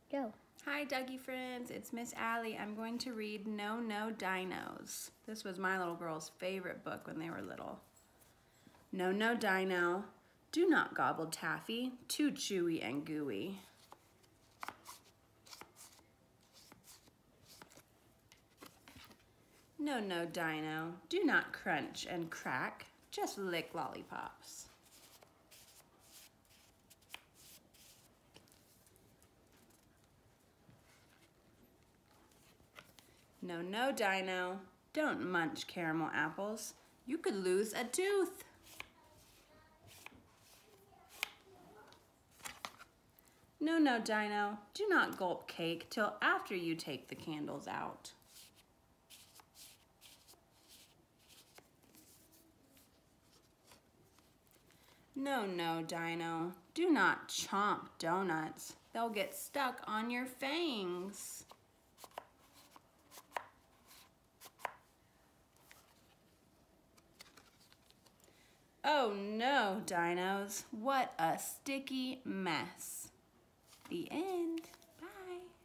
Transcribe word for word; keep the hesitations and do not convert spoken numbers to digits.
Go. Hi Dougie friends, it's Miss Allie. I'm going to read No No Dinos. This was my little girl's favorite book when they were little. No No Dino, do not gobble taffy, too chewy and gooey. No No Dino, do not crunch and crack, just lick lollipops. No, no, Dino, don't munch caramel apples. You could lose a tooth. No, no, Dino, do not gulp cake till after you take the candles out. No, no, Dino, do not chomp donuts. They'll get stuck on your fangs. Oh no, Dinos, what a sticky mess. The end. Bye.